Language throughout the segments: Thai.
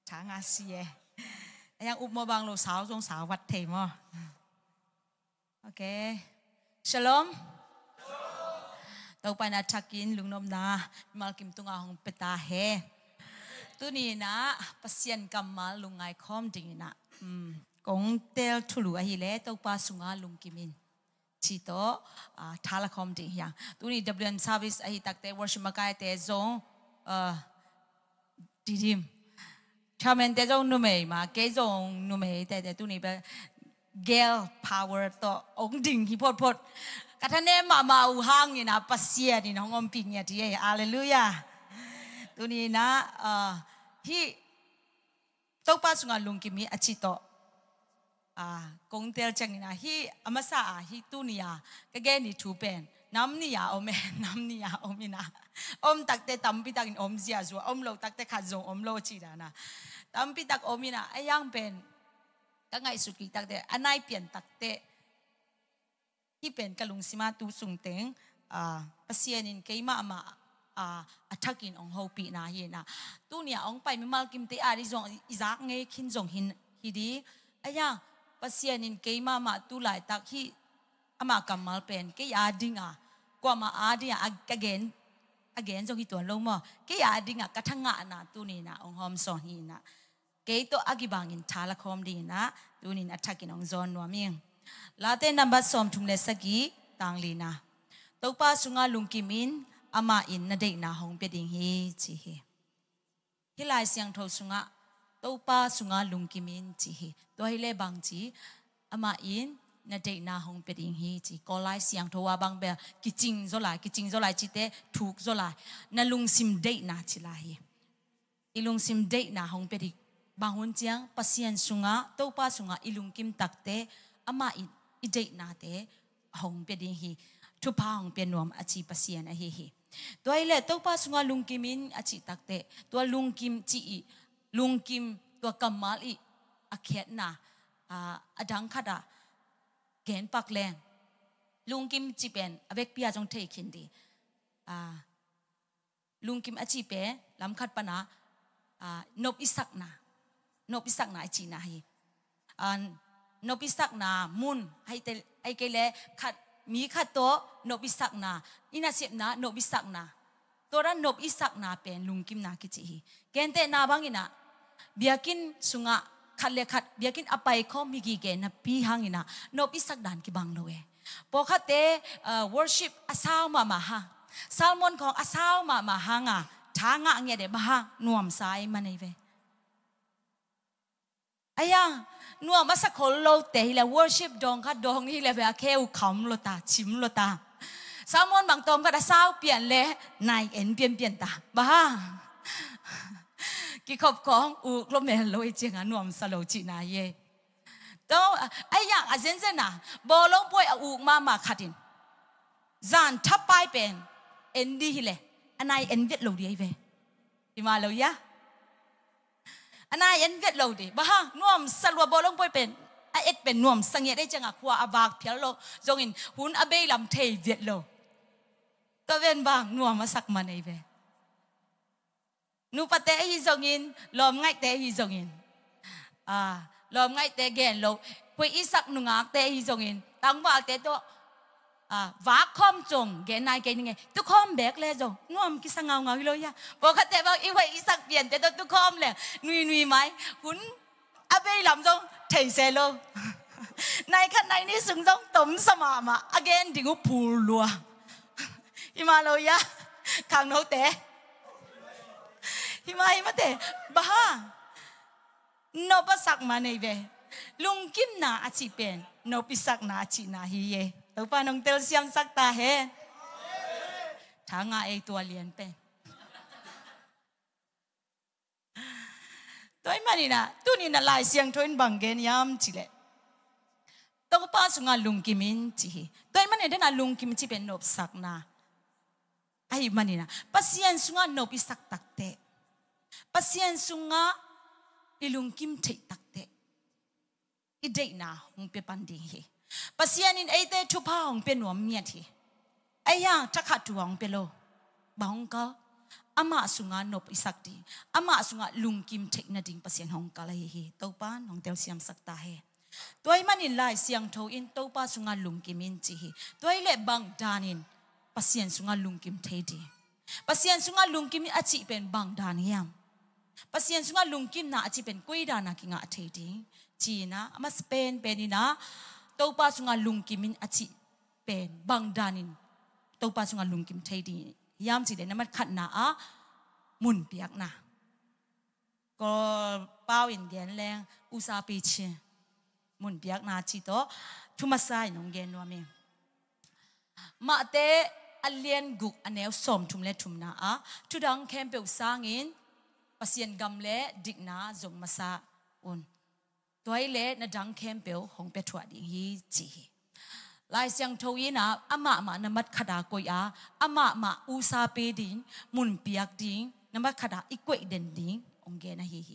ช้างอาเซียยังอุบมาบางโลสาวทรงสาววัดเทมอโอเคชโลมตัวไปนัดชักกินลุงนมนามาลกิมตุงอาหงเปตาเฮตัวนี้นะปัสยันกัมมาลุงไงคอมดิ่งนะกงเตลทุลุอหิเลตัวปาสุงาลุงกิมินชีโตทาละคอมดิ่งยังตัวนี้ WM service อหิตักเตวอร์ชิมากายเตจงดีดิมชามันเตจงนุ่มเอ๋มาเกจงนุ่มเอ๋แต่ตัวนี้เป็นเกลพาวเวอร์ตัวองดิ่งฮิพอดกระทั่งเนี่ยมาอุหังนี่นะปัสเซียนี่น้องอมปิงเนี่ยที่ฮาเลลูยาตัวนี้นะที่ตัวป้าสุงาลุงกิมีอาชิโตกงเตลจังนี่นะที่อามาซาที่ตัวนี้ก็แกนี่ทูเป็นน้ำนี่อมน้ำนี่อมินะอมตักเตตัมปิตักอมเสียจัวอมโลตักเตขัดจงอมโลชีดานะตัมปิตักอมินะไอ้ยังเป็นก็ไงสุดกี่ตักเตอันไหนเปลี่ยนตักเตที่เป็นกะลุงสิมาตูสุงเต็งปัสเซียนินเกยมาอัฐกินองฮูปีนาเฮนะตู้เนี่ยองไปไม่มากิมเตอาริจงอิจักเงยขินจงหินฮิดีไอ้ยังปัสเซียนินเกยมาตูไหลตักที่อามากำมัลเป็นเกยอาดิงกว่ามาอาดิงagain จงฮิตัวลงมั้งเกยอาดิงกระทั่งงะนะตู้นี่นะองหอมสอนหินนะเกยตัวอากิบังอินทาละคอมดีนะตู้นี่อัฐกินองจอนนัวมิงลาเต้นนับสอมทุมเลสกีตังลีนาตัวป้าสุงาลุงกิมินอามาอินนาเดนาหงเปดิงฮีจีเฮฮิลายเสียงทอสุงาตัวป้าสุงาลุงกิมินจีเฮตัวฮิเลบังจีอามาอินนาเดนาหงเปดิงฮีจีก็ไลเสียงทว่าบังเบลกิจิงโซลายจีเตถูกโซลายนาลุงซิมเดนาจิลาฮีอีลุงซิมเดนาหงเปดิบางคนเจียงปัสยันสุงาตัวป้าสุงาอีลุงกิมตักเตอามาอิเดนาเตหงเปดิงฮีทุพางเป็นนวมอาชีพเสียนเฮตัวไอ้เล่ตัวป้าสุงาลุงกิมินอาชีตักเตตัวลุงกิมจีลุงกิมตัวกัมมาลีอาเขตนาอดังขัดเกณฑ์ปักแรงลุงกิมจีเป็นอเวกพิอาจงเทคินดีลุงกิมอาชีเป็นลำขัดปนานบอิสักนาอาชีนาฮีนบิสักนามุนให้เตไอเกเลขัดมีขัดโตนบิสักนาอินาเสพนานบิสักนาตัวนั้นนบิสักนาเป็นลุงกิมนาคิจิฮีเกณฑ์เตนาบังอินะเบียกินสุงะขัดเลขัดเบียกินอภัยเขามีกี่เกณฑ์นะปีหังอินะนบิสักดานกิบังโลเอพอขัดเตworship อาสาวมาฮะซาลมอนของอาสาวมาฮางะทางะเงี้ยเดบฮะนวมสายมันเอเวไอ้ยังนัวมาสักคนโลเตะเลย worship ดองค่ะดองนี่เลยแบบแค่อุคำโลตาชิมโลตาสามวันบางตอมก็ได้สาวเปลี่ยนเลยนายเอ็นเปลี่ยนตาบ้ากี่ขบของอุกลมเมลโลยเจียงนัวมสโลจีนายเย่ต้องไอ้ยังอาเซนเซน่ะบอลงป่วยอุกมาขัดินจานทับไปเป็นเอ็นดีเลยอันนายเอ็นเวทโลดีไอ้เว้ที่มาเลยยะอันนั้นเอ็นเวทเราดิบ้านวมสลัวบอลงไปเป็นไอเอ็ดเป็นนวมสังเกตได้จังขวาอาวากเพียโลจงอินหุ่นอเบยลำเทยเวทโลตัวเวนบางนวมมาสักมันไอเวนูปะเตะฮิจงอินลมไงเตะฮิจงอินลมไงเตะเกนโลไปอีสักนุงอักเตะฮิจงอินตั้งว่าเตะตัววาคอมจงเกนนายเกนยังไงตุคอมแบกเลยจงนวมกิสังเงาเลยยะบอกเขาแต่ว่าอีไว้อีสักเปลี่ยนแต่ตัวตุคอมเลยนุยไหมหุ่นอาเบยลำจงเทเซโลในขั้นในนี้สึงจงต้มสมามาอเกนดิงูปูลัวฮิมาเลยยะข้างโนเตะฮิมาเตะบ้านบสักมาในเวลุงกิมนาอาชีเป็นนบิสักนาอาชีนาฮีเยตัวป้าน้องเตลเสียมสักตาเฮทางไอตัวเลียนเป็นตัวมันนี่นะตัวนี้น่ะลายเสียงทวนบังเกนยามจิเลตัวป้าสุงาลุงกิมินจิตัวมันนี่เดน่ะลุงกิมจิเป็นนบสักนาไอ้มันนี่นะปัสยันสุงานบิสักตักเตปัสยันสุงาอีลุงกิมเทตักเตอีเดน่ะหงเปปันดีเฮปัสยันอินไอเตทุพาหงเป็นหวมเมียทีไอ้ยังทักขัดหวงเปโลบังก็อามาสุงานนบอิสักดีอามาสุงาลุงกิมเทคนาดิงปัสยันหงกาลายเฮโตปานหงเตลเสียมสักตาเฮตัวไอ้มันอินไลเสียงโทอินโตปาสุงาลุงกิมอินจีเฮตัวไอ้เล็บบังดานินปัสยันสุงาลุงกิมเทดีปัสยันสุงาลุงกิมอาจิเป็นบังดานิยามปัสยันสุงาลุงกิมนาอาจิเป็นกุยดานากิงาเทดีจีนะอามาสเปนเป็นนี่นะโตปาสุงาลุงกิมินอาจิเป็นบังดานินโตปาสุงาลุงกิมเทดียามจีเดนมันขัดนาอะมุนเปียกนะก็เป้าอินเดียนแรงอุซาปีเชมุนเปียกนาจีโตทุมาไซนงเกนวามีมาเตอเลียนกุกอันเนวสมทุมเลทุมนาอะทุดังแคมเปลสางินปัสยันกำเลดิกนาจงมาซาอุนตัวไอเล่นดังแคมเปลของเปถวดยีจีลายเสียงทวีนะอามานามัดขดาโกยอามาอุซาเปดิงมุนเปียกดิงนามัดขดาอีกวยเด่นดิงองเกนะฮี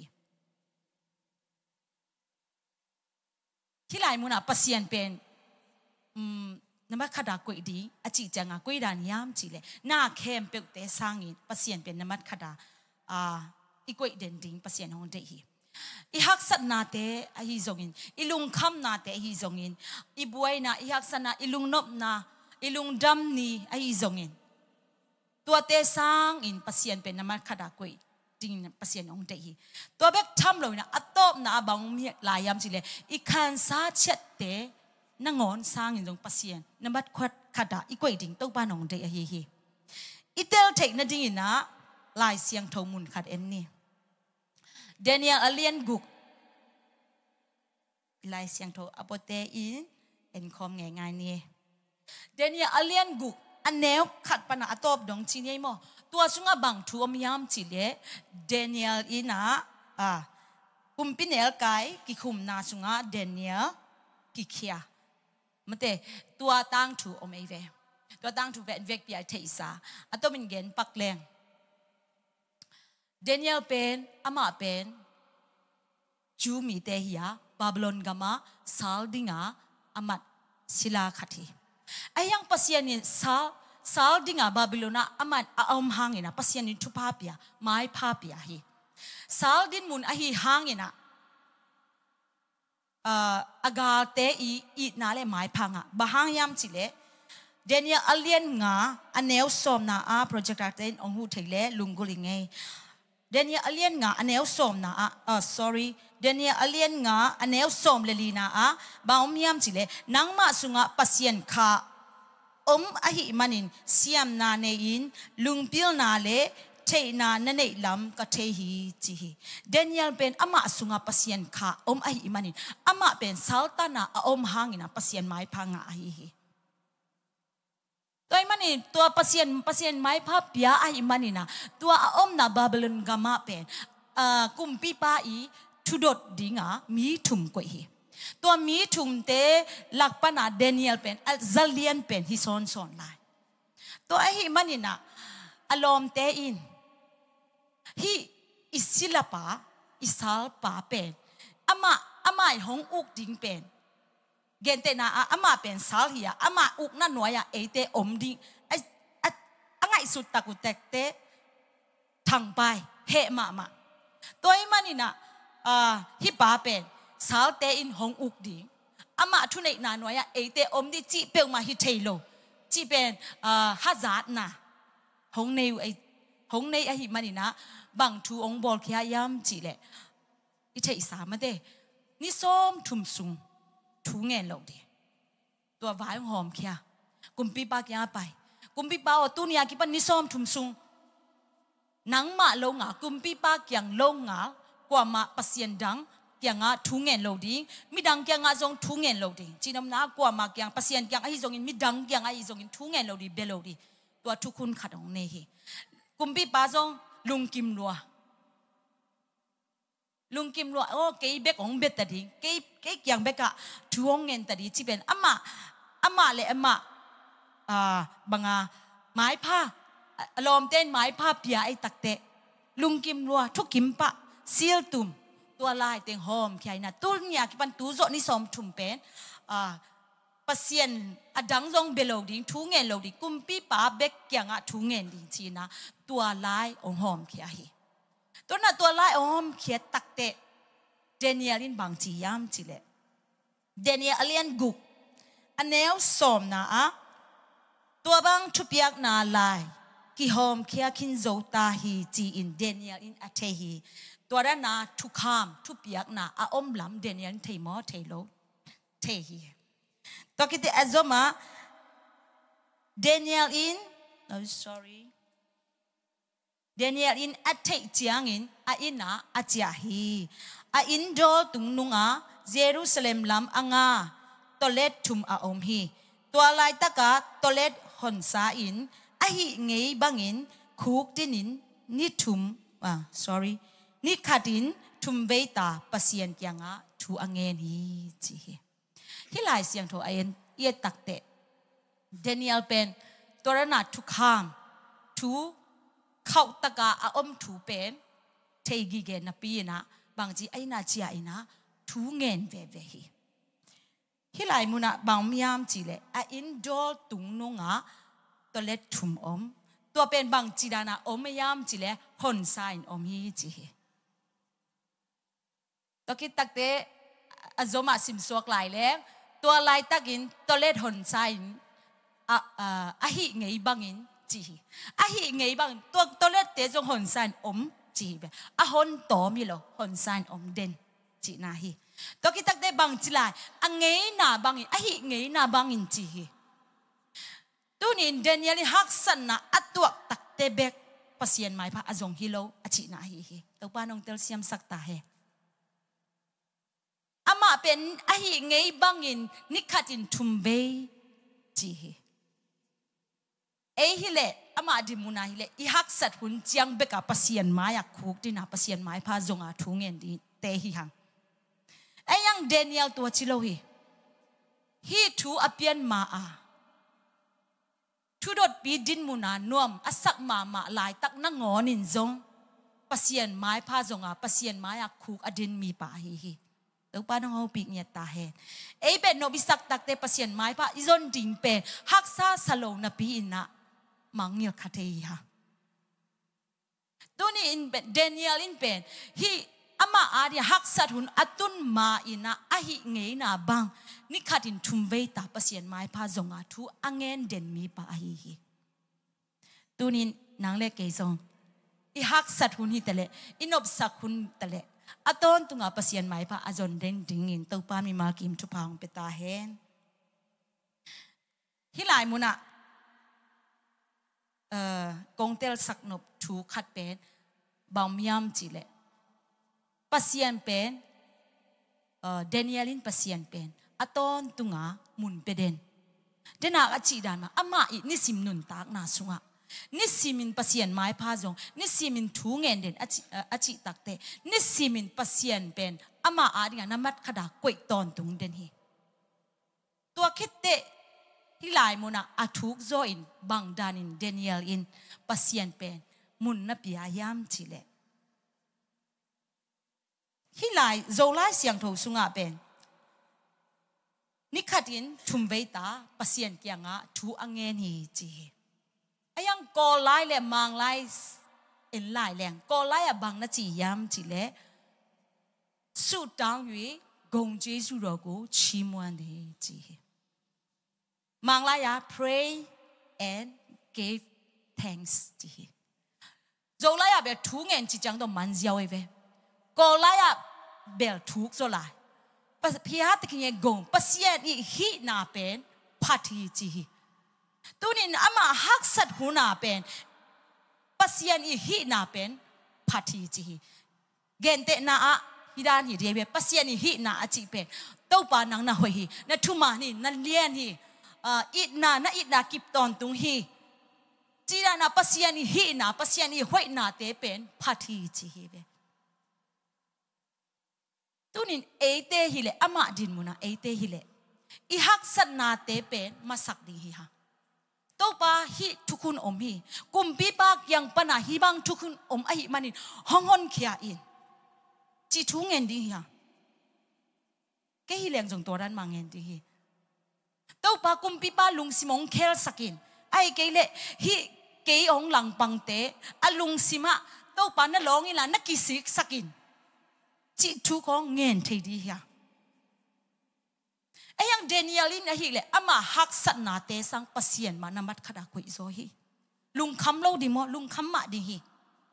ที่ลายมุนาปัสยันเป็นนามัดขดาโกยดิงอจิจังโกยดานยามจีเลน่าแคมเปลเตสังอินปัสยันเป็นนามัดขดาอีกวยเด่นดิงปัสยันองเดฮีอีฮักสัตนาเตอหิจงอินอีลุงคำนาเตอหิจงอินอีบวยนาอีฮักสัตนาอีลุงนบนาอีลุงดำนีอหิจงอินตัวเตสังอินปัสยันเป็นนามัดขดากุยจริงปัสยันองเดฮีตัวเบกทำเลยนะอัตโตนาบังมีลายามสิเลอีคันซาเช็ดเตนงอนสังอินจงปัสยันนามัดขดาอีกุยดิ่งตัวบ้านองเดฮีอีเตลเทคนาดิ่งนะลายเสียงทมุนขัดเอ็นนี่เดนียลเลียนกุกลายเสียงโทอโปเตอินเอ็นคอมง่ายๆนี่เดนียลเลียนกุกอันแนวขัดปนาตอบดงจีนี่โมตัวสุงบังทัวมยามจีเลเดนียลอินะกุมปินเอลไกกิคุมนาสุงเดนียลกิเคียมันเตตัวตั้งถูอเมเวตัวตั้งถูเวกปีไอเทอิสาอัตมินเกนปักแรงเดนียลเป็นอามาเป็นจูมีเตหิยาบาบิโลนกามาซาลดิงาอามัดศิลาขัดีไอยังปัสยานิซาลดิงาบาบิโลนาอามัดอาอมหางเงินะปัสยานิทุพาปียไม้พาปียฮีซาลดินมุนอหิหางเงินะอากาเตอีนาเลไม้พังอ่ะบะหางยามจิเลเดนียลอเลียนงาอันเนวสมนาโปรเจกต์เตนองหูเทเลลุงกุลิงเงเดนียลเลียนงาอันเนวสมนาsorry เดนียลเลียนงาอันเนวสมเลลีนาบางมียามจิเลนังมาสุงะปัสยันขาอหิมันินเสียมนาเนอินลุงพิลนาเลเทนาเนเนลำก็เทฮีจีฮีเดนียลเป็นอามาสุงะปัสยันขาอหิมันินอามาเป็นซัลตานาหางอินะปัสยันไม้พังอาฮีตัวมันนี่ตัวปัสยันไม้พับยาไอ้มันนี่นะตัวนาบาบิโลนกามาเป็นกุมปีป้าอีทุดดดิงมีถุมกวยตัวมีถุมเตลักปนาเดนียลเป็นซัลเลียนเป็นฮิซอนไลตัวไอ้มันนี่นะอารมณ์เตอินฮิอิสิลปาอิสาลปาเป็นอามาหงอุกดิงเป็นเกณฑ์เตน่าอามาเป็นสาลเฮียอามาอุกนั่นหน่วยเอเตอมดิไอ้ไงสุดตะกุเตกเตทางไปเฮมาตัวไอ้มันนี่นะฮิปาเป็นสาลเตอินหงอุกดิอามาทุนไอ้น่าหน่วยเอเตอมดิจีเปลมาฮิเทโลจีเป็นฮัจาดนะหงในไอ้ฮิมันนี่นะบางทูองบอลเขียยามจีเลยอิเทอิสามาเดนี่ส้มทุ่มซุงทุงเงินเราดิตัววายหอมเขียกุมปีปากยาไปกุมปีปาอตุนยากิปันนิซอมทุ่มซุงนังมาลงกุมปีปากยังลงกว่ามาปัสยันดังยังทุงเงินเราดิมิดังยังจงทุงเงินเราดิจีนำนากว่ามายังปัสยันยังไอ้จงอินมิดังยังไอ้จงอินทุงเงินเราดิเบลเราดิตัวทุกคนขัดของเนฮีกุมปีปาจงลุงกิมลัวโอ้เกย์เบกของเบ็ดตัดดิเกย์ยังเบกทวงเงินตัดดิที่เป็นอามาเลยบางไม้ผ้าลมเต้นไม้ผ้าเปียไอตักเตะลุงกิมรัวทุกกิมปะเซียลตุ่มตัวลายเต็งหอมใครนะตุ้นอยากกิปันตู้โจนี่สมถุ่มเป็นปัสยันอดังจงเบลดิ้งทุ่งเงินโลดิ้งกุมปีป้าเบกยังอ่ะทุ่งเงินดิ้งจีนะตัวลายองหอมเขียฮีตัวน่ะตัวลายองหอมเขียตักเตะเดนิเอลินบางจียามจีเล่เดนิเอลินกุกอันเนวสมนะอ่ะตัวบางชุบยักนาลายกิหอมเขียคินโจตาฮีจีอินเดนิเอลินอัตเทฮีตัวนั้นนะทุกขามทุบยักนะอาอมลำเดนิเอลินเทมอเทโลเทฮีตัวคิดเอซมาเดนิเอลินเดนิเอลินอัตเทจียงอินอาอินะอาจยาฮีอาอินโดตุงนุงอาเยรูซาเล็มลำอ่างาตเลดทุมอาอมฮีตัวลายตะกาตเลดฮอนซาอินอาฮีเงยบังอินคุกดินินนิทุมนิขัดินทุมเวตาปัสยันยังอาทูอังเงนีจีฮิลายเสียงโทอายันเอียตักเตเดนิเอลเป็นตัวนั้นทุกข้ามทูเข้าตะกาอาอมทูเป็นเทกิเกนปีนะบางจีไอนาจีไอนะทูเงินเวเวฮีฮิลายมุนะบางมียามจีเลอาอินโดลตุงนุงะตัวเล็ดทุมอมตัวเป็นบางจีดานะอมยามจีเลฮอนไซน์อมฮีจีตัวคิดตักเตอโซมาซิมสวกหลายแล้วตัวลายตักินตัวเล็ดฮอนไซน์อาฮิเงยบังอินจีอาฮิเงยบังตัวเล็ดเตจงฮอนไซน์อมจีเบอาฮอนโตมิโลฮอนไซน์อมเดนจีนาฮีตัวคิดตักเตบังจีลายอังเงยนาบังอินอาฮิเงยนาบังอินจีตัวนี้เดนิเอลฮักสันนะอัตตัวตักเตเบกปัสยันไม้พระอจงฮิโลอจินาฮีตัวป้านองเตลเซียมสักตาเฮอามาเป็นอาหิเงยบังอินนิคัดินทุมเบจีเอฮิเลอามาดิมุนาฮิเลอีฮักสัตหุนจียงเบกาปัสยันไม้ยักคุกดินาปัสยันไม้พาจงอาทุงเงินดีเตหิหังไอยังเดนิเอลตัวชิโลฮีทูอเปียนมาอาทุดดปีดินมุนานวมอสักมาลายตักนังงอนินจงปัสยันไม้พาจงอาปัสยันไม้ยักคุกอดินมีป่าฮีตัวป้าน้องเอาปีกเนี่ยตาเห็นไอ้เป็นโนบิสักตักเตปัสยันไม้พระอิจนดิ่งเป็นฮักซาสโลนปีอินะมังเงียคาเทียตัวนี้อินเป็นเดนิเอลอินเป็นฮีอามาอาดิฮักสัตหุนอัตุนมาอินะอาฮิเงยนาบังนิคัดินทุมเวตาปัสยันไม้พระจงอาทูอังเงินเดนมีป่าฮีตัวนี้นางเล็กเกยซงอีฮักสัตหุนฮิตะเลอินอบสักหุนตะเลอาตอนตุงอาปัสยันไม้พระอาจนเด้งดิ่งอินตัวป้ามีมากิมทุพางเปตาเฮนฮิลายมุนะกงเตลสักนบถูขัดเป็นบางมียามจีเลปัสยันเป็นเดนิเอลินปัสยันเป็นอาตอนตุงอามุนเปเดนเดนักอจิดานมาอามาอินิสิมนุนตากนาสุงะนิสิมินปัสยันไม้พาจงนิสิมินทูเงินเด่นอจิตักเตนิสิมินปัสยันเป็นอามาอาดิงานามัดขดากวยตอนตุงเด่นฮีตัวคิดเตที่หลายมุนะอาทุกโซอินบังดานินเดนิเอลอินปัสยันเป็นมุนนับยายามจิเลที่หลายโซลาเสียงโถสุงะเป็นนิคัดินทุมเวตาปัสยันเกียงะทูอังเงนีจีไอ้ยังกอไล่เลยมังไล่เอ็นไล่แรงกอไล่อะบางนาจียามจีเล่สุดดังอยู่กงเจสุโรกูชิมวันดีจีมังไล่อะ pray and give thanks จีโจไล่อะเบลทุกเงินจีจังต้องมันเจียวเว้ยกอไล่อะเบลทุกโจไล่ปัสพิฮัตกินยังกงปัสยันอีฮีนาเป็นพัทยจีตัวนี้อามาฮักสัตหุนาเป็นปัสยันอีฮีนาเป็นพัทยจีเกณฑ์เตน่าฮิดานฮิเรียบปัสยันอีฮีนาอจิเป็นตัวปานังนาหอยนั่นทุมานี่นั่นเลี้ยนฮีอิดนากิบตอนตุงฮีจีรานาปัสยันอีฮีนาปัสยันอีหอยนาเตเป็นพัทยจีเบตัวนี้เอเตฮิเลอามาดินมุนะเอเตฮิเลอีฮักสัตนาเตเป็นมาสักดีฮีฮะตัวป้าฮิทุกคนอมฮีกุมปีปากยังปนาฮิบังทุกคนอมไอฮิมันินห้องเขียอินจีทุงเงินดีฮะแกฮิเลี้ยงจงตัวนั้นมาเงินดีฮี tàu pa kum pi pa lung simong khel sakin ai ke le hi ke ong lang pang te alung sima tàu pa na long ila na kisik sakin chi thu ko ngen thei di ya ayang Danielin a hi le ama hak sat na te sang pasien ma namat khada koi zo hi lung kham lo di mo lung kham ma di hi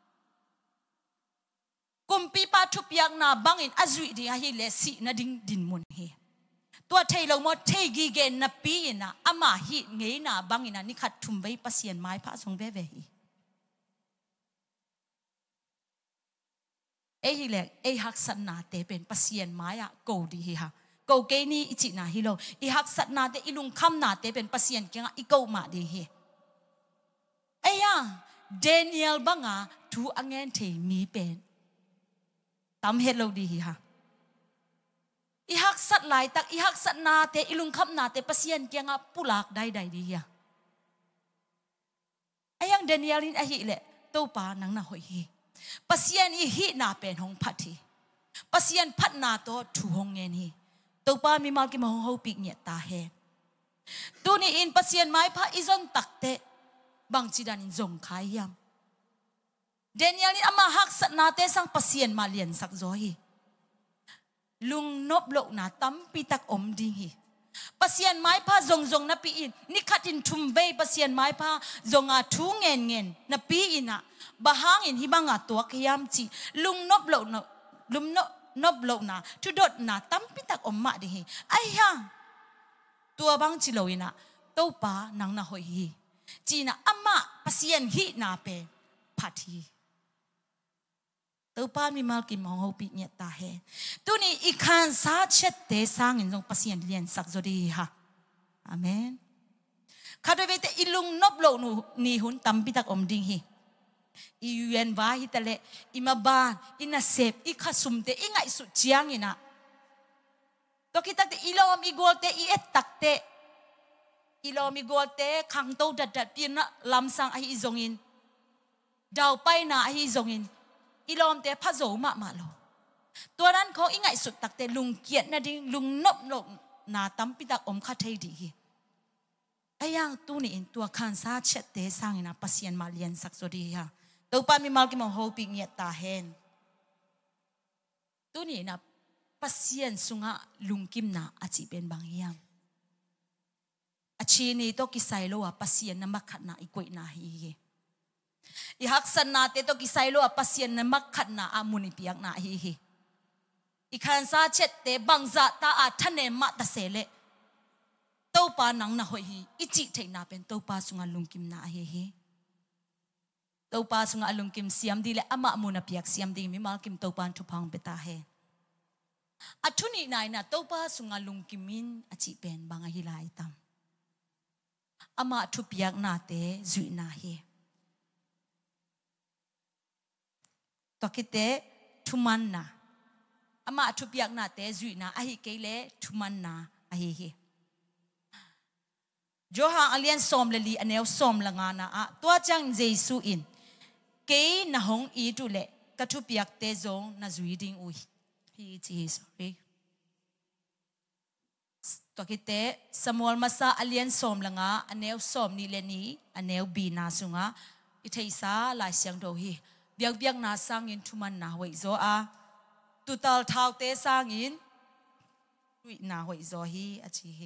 kum pi pa thu piak na bangin azui di a hi le si na ding din mun hiตัวเทลงมอเทกีเกนนับปีนะอามาฮิเงยนาบังอินะนี่ขัดทุ่มไว้ปัสเซียนไม้พระทรงเวเวฮีเอฮิเล็กเอฮักสันนาเตเป็นปัสเซียนไม้อะกูดีฮีฮะกูเกนี่อิจินาฮิโลอีฮักสันนาเตอีลุงคำนาเตเป็นปัสเซียนเกียงอีกูมาดีฮีเอ้ยังเดเนียลบังอะทูอังเงินเทมีเป็นตามเฮโลดีฮีฮะihak sat lai tak ihak sat na te ilung khap na te pasien kya nga pulak dai dai di ya ayang Danielin a hi le to pa nang na hoi hi pasien i hi na pen hong phat hi pasien phat na to thu hong ngen hi to pa mi mal ki ma hong ho pik nye ta he tu ni in pasien mai pha izon tak te bang chi dan in zong khai yam Danielin ama hak sat na te sang pasien ma lien sak zo hiลุงนบโลกนาตั้มปีตักอมดีฮีปัสยันไม้ผ้าจงนับปีอินนิขัดอินทุมเบย์ปัสยันไม้ผ้าจงอาทูเงินนับปีอินอะบะฮางอินฮิบังอาตัวขยามจีลุงนบโลกนาลุงนบโลกนาทุดดนาตั้มปีตักอมมาดีฮีไอ้ยังตัวบังจิโลอินะโตปานังนาหอยฮีจีนะอามาปัสยันฮีนาเปพัดฮีตัวป้ามีมากินมองเขาปีเนี่ยตาเฮตัวนี้อีกขันสาเช็ดเตสร้างอินทรงปัสยันเลียนสักจดีฮะอาเมนข้าด้วยเวทอิลุงนบโลนูนี่หุ่นตั้มปิตักอมดิ่งฮีอียูเอ็นวาฮิตะเลอิมาบานอินาเซฟอีข้าสุมเตอีไงสุดเจียงอินะตัวคิดตักเตอีลอมอีโกลเตอีเอตตักเตอีลอมอีโกลเตขังโตดัดปีนะลำสังไอฮิจงอินดาวไปนะไอฮิจงอินอีลอมเตพะโจมาโลตัวนั้นเขาอิงไงสุดตักเตลุงเกียรตินะดิลุงนบโลนาตั้มปิตักอมข้าเทดีไอ้ยังตัวนี้อินตัวขันซาเช็ดเตสร้างอินะปัสยันมาเลียนสักสุดีฮะตัวป้ามีมาลกิมองโฮปิงเงียตาเฮนตัวนี้นะปัสยันสุงะลุงกิมนะอาจีเป็นบางอย่างอาชีนี้ตัวกิไซโลอะปัสยันนะมักขัดนะอีกวยนะฮีihak san na te to kisai lo apasien na makhat na amuni piak na hi ikhan sa chet te bangza ta a thane ma ta sele to pa nang na hoi hi ichi theina pen to pa sunga lungkim na hi to pa sunga lungkim siam di le ama amuna piak siam di mi mal kim to pan thu phang beta he athuni nai na to pa sunga lungkimin achi pen banga hi lai tam ama thu piak na te zui na hiตัวคิดเตทุมันนะอามาทุบยักนาเตจุยนะอาฮิเกเลทุมันนะอาฮิฮิโจฮาอเลียนซอมเลลีอันเนวซอมละงานะอะตัวจังเจสุอินเกยนะฮงอีตุเลกทุบยักเตจงนะจุยดิงอุยฮีจี sorry ตัวคิดเตสมอลมาซาอเลียนซอมละงาอันเนวซอมนี่เลนีอันเนวบีนาสุงะอิเทอิสาลายเสียงโดฮีเบียกนาสร้างอินทุมันนาหวยโซอาตุตัลท้าวเตสร้างอินวินาหวยโซฮีอาชีฮี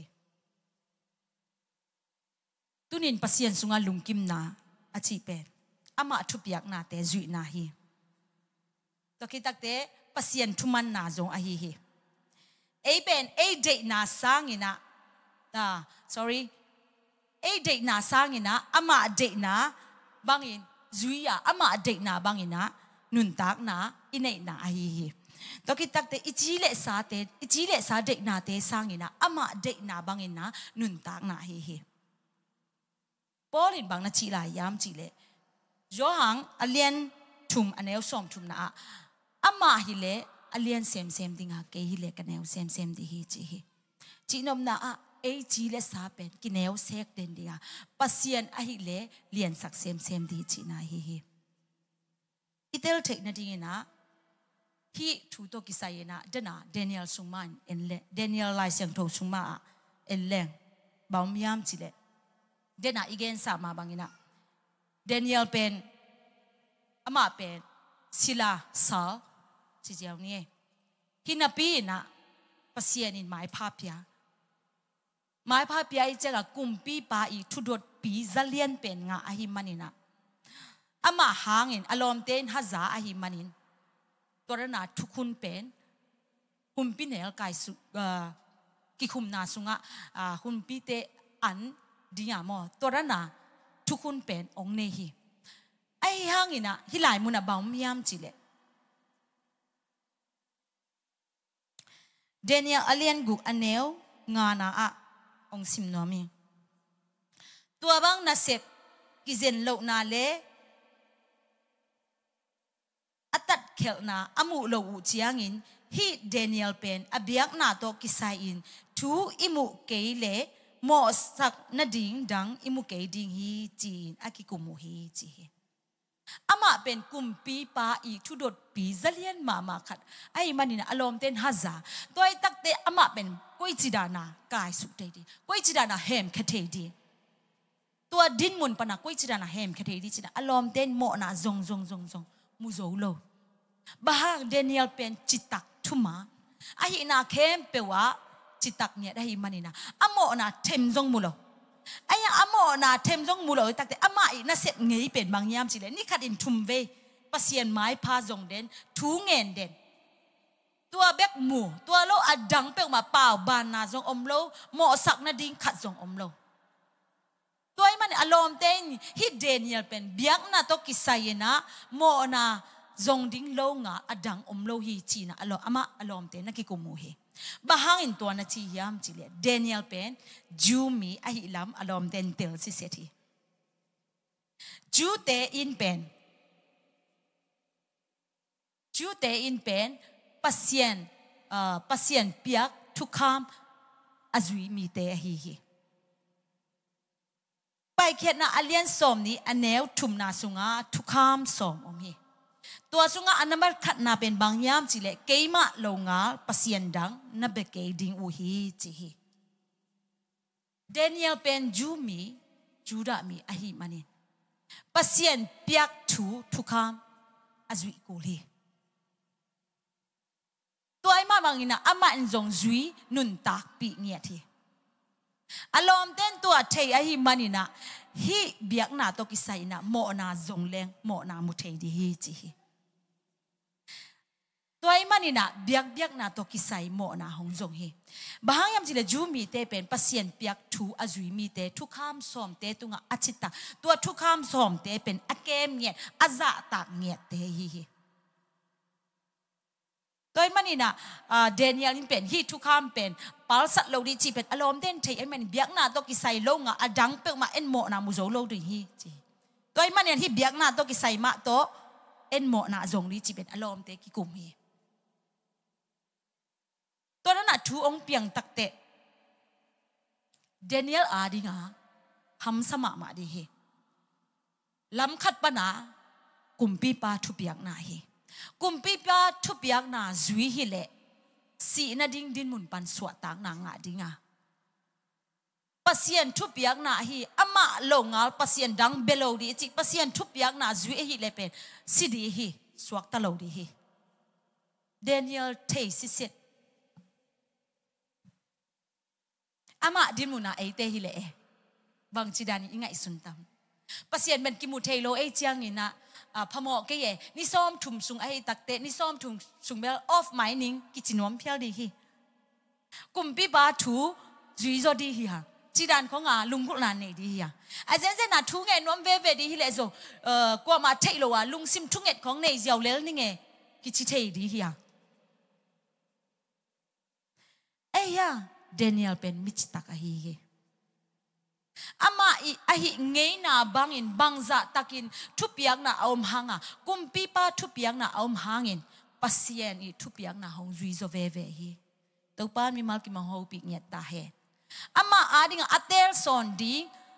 ตุนินปัสยันสุงาลุงกิมนาอาชีเป็นอามาทุบยักนาเตจุยนาฮีตัวคิดตักเตปัสยันทุมันนาจงอาฮีฮีเอเป็นเอเดนาสร้างอินะsorry เอเดนาสร้างอินะอามาเดนาบางอินจุยอามาเด็กนาบังอินะนุนตักนาอินเนนาอาฮีตอกิตักเตอิจิเลสาเตอิจิเลสาเด็กนาเตสังอินะอามาเด็กนาบังอินะนุนตักนาฮีปอลินบังนาจิลายามจิเลโยหังอเลียนทุมอันเนวสอมทุมนาอามาฮิเลอเลียนเซมดิงาเกฮิเลกันเนวเซมดิฮีจิฮีจินอมนาเอจีเลสาเป็นกินเนวเซกเดนเดียปัสยันอหิเลเลียนสักเซมดีจีนาฮีอิเตลเทคนาดีนะฮีทูโตกิไซนะเดนาเดนิเอลสุงมันเอ็นเลเดนิเอลไลเซียงโตสุงมาเอ็นเลงบ่าวมียามจิเลเดน่าอีเกนสามาบางอินะเดนิเอลเป็นอามาเป็นศิลาสาวจิเจ้านี่ฮินาปีนะปัสยานินไม้พาพยาไม้พาพยาอีเจ้ากุมปีปาอีทุดดปีซาเลียนเป็นงาอาหิมันินะอามาหางอินอารมณ์เต้นฮัจาอาหิมันินตัวนั้นทุกคนเป็นคุมปีเนลกายสุกิคุมนาสุงะคุมปีเตอันดีงามอตัวนั้นทุกคนเป็นองเนฮีไอ้หางอินะฮิลายมุนบ่าวมียามจิเลเดนียอเลียนกุกอันเนวงานาอะองซิมโนมีตัวบางนาเซบกิเซนโลนาเลอัตัดเขลนาอามูโลอุจียงินฮีเดนียลเป็นอเบียกนาโตกิไซอินทูอิมุเกยเลมอสักนาดิงดังอิมุเกยดิงฮีจีนอากิกุมุฮีจีอามาเป็นกุมปีปาอีทุดดปีซาเลียนมาขัดไอ้มันนี่นะอารมณ์เต้นฮัจาตัวไอ้ตักเตอามาเป็นกุยจิดานากายสุดดีกุยจิดานาเฮมคเทดีตัวดินมุนปนักกุยจิดานาเฮมคเทดีจิดาอารมณ์เต้นโมนาซงมุโซโลบางเดนิเอลเป็นจิตักทุมาไอ้นาเข็มเปว่าจิตักเนี่ยได้มันนี่นะอโมนาเทมซงมุโลไอ้ยังอโมนาเทมจงมูลอยตักแต่อามาอีน่าเสพเงี้ยเป็นบางยามสิเลยนี่ขัดอินทุมเวปัสยานไม้พาจงเด่นทูเงินเด่นตัวเบกหมูตัวโลอดังเปกมาเปล่าบานนาจงอมโลหมอสักนาดิ้งขัดจงอมโลตัวไอ้มันอารมณ์เต้นฮิเดเนียลเป็นเบียกนาโตกิไซนะหมอนาจงดิ้งโลงาอดังอมโลฮีจีนะอารมณ์อามาอารมณ์เต้นนักกิกุมูเฮบางอินตัวนัทียามจิเลเดเนียลเป็นจูมีอาหิลามอารมณ์เดนเตลสิเสถีจูเตอินเป็นปัสยานเปียกทุกคำอาจุยมีเตะฮีไปเขียนนะอเลียนสมนี้อันเนวทุมนาสุงาทุกคำสมอมฮีตัวสุงาอันนั้นมันขัดนาเป็นบางยามจิเลเกยมาลงาปัสยันดังนับเบกดิงอุฮีจิฮีเดนิเอลเป็นจูมีจูดามีอาหิมันนี่ปัสยันเปียกทุกคำอาจุยกูลีตัวไอ้มาบางอินะอามาอินจงจุยนุนตักปีเงียทีอารมณ์เต้นตัวเทยอาหิมันนี่นะฮีเบียกนาโตกิไซนะโมนาจงเลงโมนามุเทดีฮีจีฮีตัวไอ้มันนี่นะเบียกนาโตกิไซโมนาหงจงฮีบางยามจิเลจูมีเตเป็นปัสยันเปียกทูอาจุยมีเตทุกคำสมเตตุงอาชิตาตัวทุกคำสมเตเป็นอาเกมเงียอาซาตากเงียเตฮีตัวไอ้มันนี่นะเดนิเอลนี่เป็นฮีทุกคำเป็นปัลสัตโลดีจีเป็นอารมณ์เต้นเทยไอ้มันเบียกนาโตกิไซโลงอดังเปกมาเอ็นโมนามุโซโลดีฮีจีตัวไอ้มันนี่ฮีเบียกนาโตกิไซมาโตเอ็นโมนาจงดีจีเป็นอารมณ์เตกิกุมฮีตัวนั้นทูองเปียงตักเตะเดนิเอลอาดิงาทำสมามาดีฮีลำคัดปนากุมปีปาทุเปียกนาฮีกุมปีปาทุเปียกนาจุยฮีเละสีนาดิ้งดินมุนปันสวดต่างนางาดิงาปัสยันทุเปียกนาฮีอามาลงาปัสยันดังเบลดีจิปัสยันทุเปียกนาจุยฮีเละเป็นสิดีฮีสวกตะโลดีฮีเดนิเอลเทสิเซตอามาดินมุนาเอเตฮิเลบางจิดานี่ง่ายสุนทรปัสยันเป็นกิมุเทโลเอเจียงนี่นะพมอกเกยนี่ซ้อมถุมสุงไอตักเตนี่ซ้อมถุมสุงเบลออฟไมนิงกิจินวมเพียวดีฮีกุมปีบาทูจุยโซดีฮีฮะจิดานของลุงกุลานนี่ดีฮีฮะอาจารย์น่ะทูเงินนวมเวเวดีฮีเลโซกว่ามาเทโลวะลุงซิมทุเงินของเนี่ยเจ้าเลลนี่ไงกิจิเทดีฮีฮะเอ้ยเดนิเอลเป็นมิจตักฮีอามาอาหิเงยนาบางอินบางจะตักินทุบยังนาอมหางกุมปีปาทุบยังนาอมหางอินปัสยันอีทุบยังนาหงจุยโซเวเวฮีตัวป้ามีมาลกิมาฮูปิเงียตาเฮอามาอาดิงอัตเตลซอนดี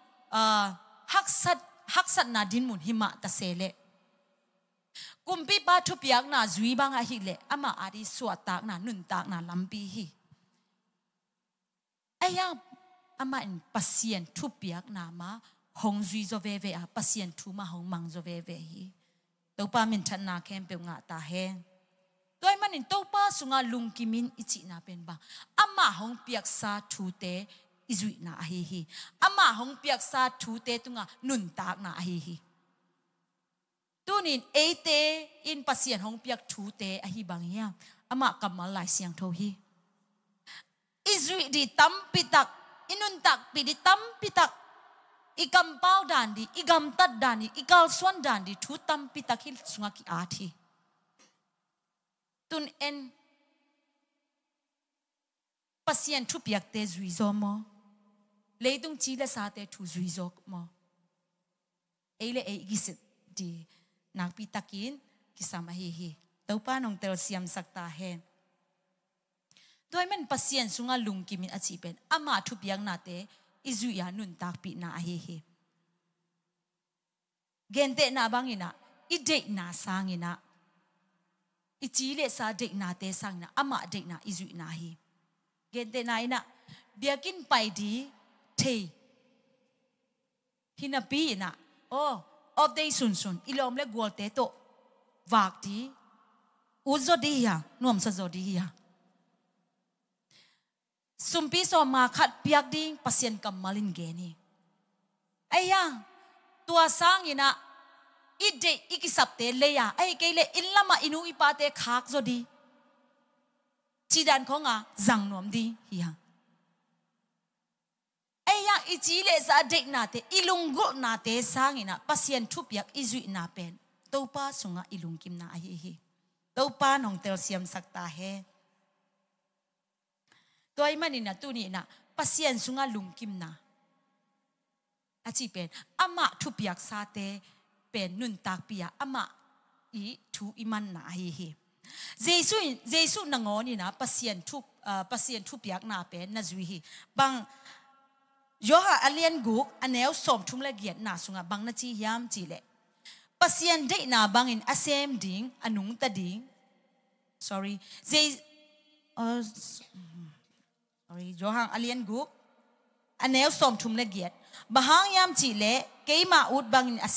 ฮักสัตนาดินมุนหิมะตะเซเลกุมปีปาทุบยังนาจุยบางอาหิเลอามาอาดิสวดตากนานุนตากนาลัมปีฮีไอ้ยัง ama in pasien thu piak na ma hong zui zo ve ve a pasien thu ma hong mang zo ve ve hi topa min than na khem pe nga ta hen toy manin topa sunga lungkimin ichi na pen ba ama hong piak sa thu te izui na hi hi ama hong piak sa thu te tunga nun tak na hi hi tunin ate in pasien hong piak thu te a hi bang ya ama kamal lai siang tho hi izui di tampitak inun tak pi di tampitak igam pau dan di igam tat dan di igal swan dan di thu tampitak hil sunga ki athi tun en pasien thu piak te zui zo mo leidung chi le sa te thu zui zo mo ele e gisit di nak pi takin kisama hi hi topa nong tel siam sakta hen toy men pasien sunga lungkimin achi pen ama thu piak na te izu ya nun tak pi na hi hi gente na bangina ide na sangina ichi le sa de na te sangna ama de na izu na hi gente na ina biakin pai di the hinapi na oh of day sun sun ilom le gol te to wak di uzo di ya nuam sa zo di ya sumpi so ma khat piak ding pasien kamalin geni aya tua sang ina ide ikisap te leya ai keile inlama inu ipate khak zo di chidan khonga zang nom di hiya aya ichile sa dek na te ilungul na te sang ina pasien thu piak izui na pen topa sunga ilungkim na hi hi topa nong tel siam sakta he toy manina tuni na pasien sunga lungkim na achi pen ama thu piak sa te pen nun tak pia ama I thu iman na hi hi jesu nangoni na pasien thu piak na pen na zui hi bang yoha alien guk aneu som thum la giat na sunga bang na chi yam chi le pasien de na bang in asem ding anung ta ding sorry yoha alien guk aneu som thum la giat bahang yam chi le keima ut bang in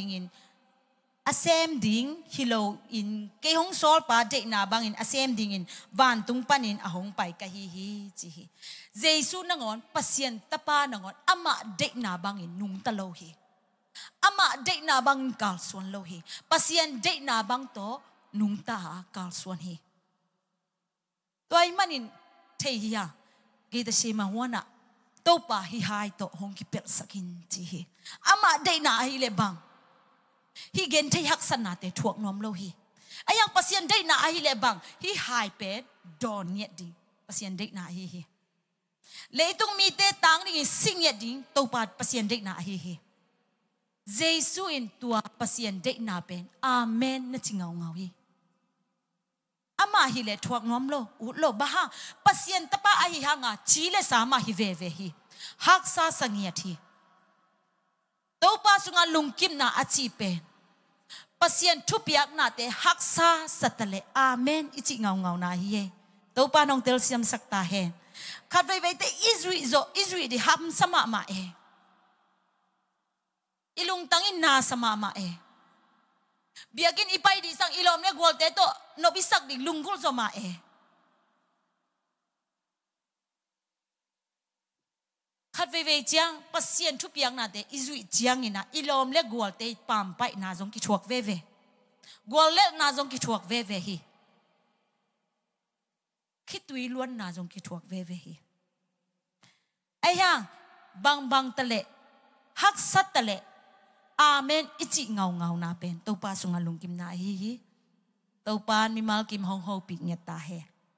asem ding hilo in ke hong sol pa de na bang in asem ding in van tung panin ahong pai ka hi hi chi hi jesu nangon pasien tapa nangon ama de na bang in nung ta lo hi ama de na bang kal suan lo hi pasien de na bang to nung ta kal suan hi toy manin thei hi ge da se ma wana topa hi hai to hong ki pel sakin chi hi ama de na hi le bang hi gen thei hak san na te thuak nom lo hi ayang pasien de na hi le bang hi hai pe don yet ding pasien de na hi leitung mi te tang ni sing yet ding topa pasien de na hi jesu in tua pasien de na pen amen na chingau ngau hi ama hi le thuak nom lo u lo ba ha pasien tapa a hi hanga chi le sama hi ve hi hak sa sangiat hi topa sunga lungkim na achi pen pasien thu piak na te hak sa satale amen ichi ngau na hi topa nong tel siam sakta he khat ve te izri di ham sama ma ilung tangin na sama ma biakin ipai di sang ilom ne gol te to no bisak di lungkul zo ma khat ve chiang pasien thu piang na te izui chiang ina ilom le gol te pam pai na jong ki thuak ve gol le na jong ki thuak ve hi khitui luan na jong ki thuak ve hi ai hang bang tale hak sat tale amen ichi ngau na pen topa sunga lungkim na hi topa mi mal kim hong ho pi nget ta he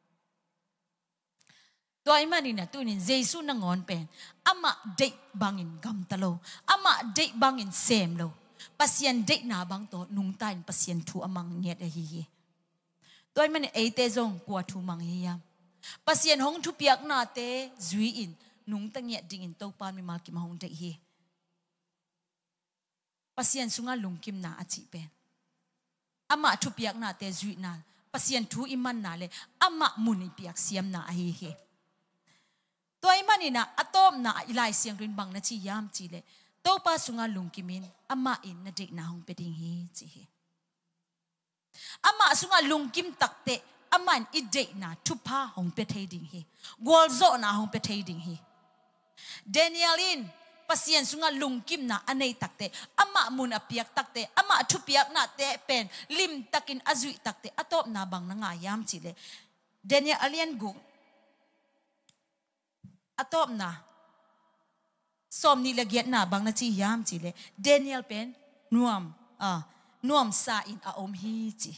toy manina tunin jesu nangon pen ama de bangin gam talo ama de bangin sem lo pasien de na bang to nung tain pasien thu amang nget hi toy man e te jong kwa thu mang hi ya pasien hong thu piak na te zui in nung ta nget ding in topa mi mal kim hong de hi pasien sunga lungkim na achi pen ama thu piak na te zui na pasien thu iman na le ama muni piak siam na hi ตัวไอ้มันนี่นะอะตอมนะอีไลเสียงรินบังนะจียามจีเลโตปาสุงาลุงกิมินอามาอินนะเด็กนาหงเป็ดดิงฮีจีอามาสุงาลุงกิมตักเตอามันอีเด็กนาทุพาหงเป็ดเฮดิงฮีกอลโซนาหงเป็ดเฮดิงฮีเดนิเอลินpasien sunga lungkim na anei takte ama mun apiak takte ama thupiak na te pen lim takin azui takte atop na bang na nga yam chile Daniel alien gu atop na som ni lagiat na bang na chi yam chile Daniel pen nuam sa in a om hi chi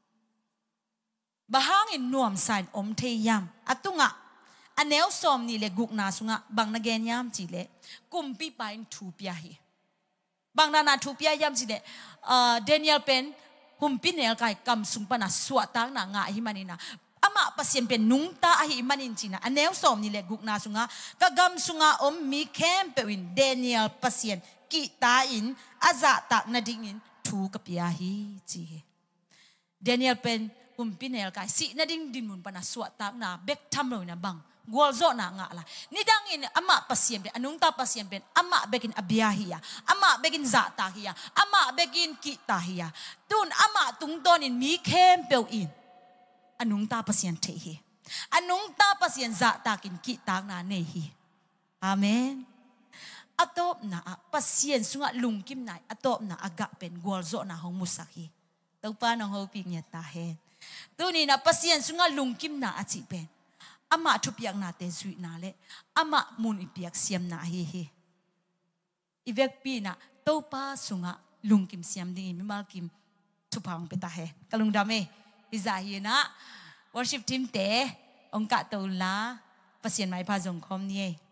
bahang in nuam sa in om the yam atunga anel som ni le guk na sunga bang na gen yam chi le kumpi pain thu pya hi bang na thu pya yam chi le Daniel pen humpi nel kai kam sung pa na suwa tang na nga hi manina ama pasien pen nung ta hi manin china anel som ni le guk na sunga kagam sunga om mi kem pe win Daniel pasien ki ta in aza ta na ding in thu ka pya hi chi Daniel pen humpi nel kai si na ding din mun pa na suwa tang na bek tham lo na bang Gualzo na nga la. Nidangin ama pasien ben anong ta pasien ben ama begin abiyahiya, ama begin zatahiya, ama begin kitahiya. Tun ama tungtonin mi kempel in. Anong ta pasien tehi. Anong ta pasien zatakin kitang na nehi. Amen. Atop na pasien sunga lungkim na atop na aga pen gualzo na hong musaki. Tawpa nang hoping niya tahen. Tunin na pasien sunga lungkim na atsi pen. Ama thupiak na te sweet na le ama mun ipiak siam na hi ivek pi na topa sunga lungkim siam ding mi malkim thupang peta he kalung dame izahi na worship team te ongka tola pasien mai pa jong khom ni